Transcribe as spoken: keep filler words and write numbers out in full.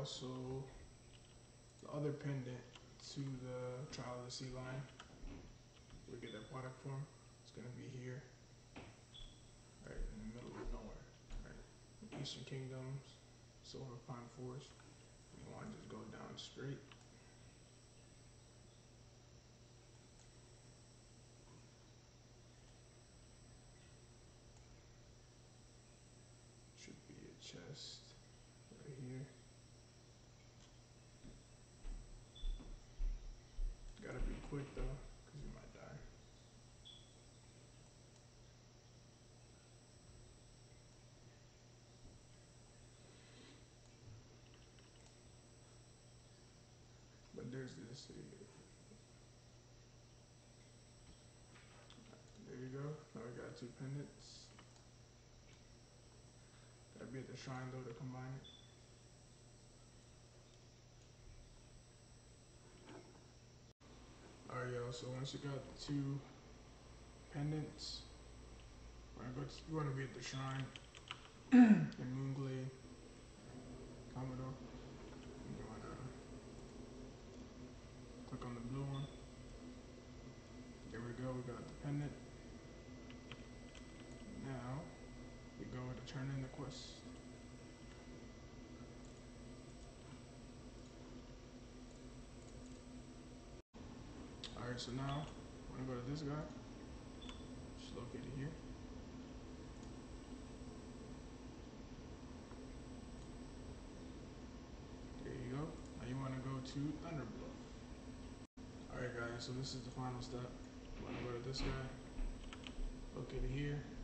also the other pendant to the Trial of the Sea Lion. We get that product from. It's gonna be here, right in the middle of nowhere, right? Eastern Kingdoms, Silver Pine Forest. You want to just go down straight. Should be a chest right here. Gotta be quick though, because you might die. But there's this. There you go. Now we got two pendants. Gotta be at the shrine though to combine it. Alright, y'all. So once you got the two pendants, go to, you want to be at the shrine in Moonglade, Commodore. You want to click on the blue one. There we go. We got the pendant. Now we go to turn in the quest. Alright, so now I'm gonna go to this guy. Just locate it here. There you go. Now you wanna go to Thunderbluff. Alright guys, so this is the final step. You wanna go to this guy. Locate it here.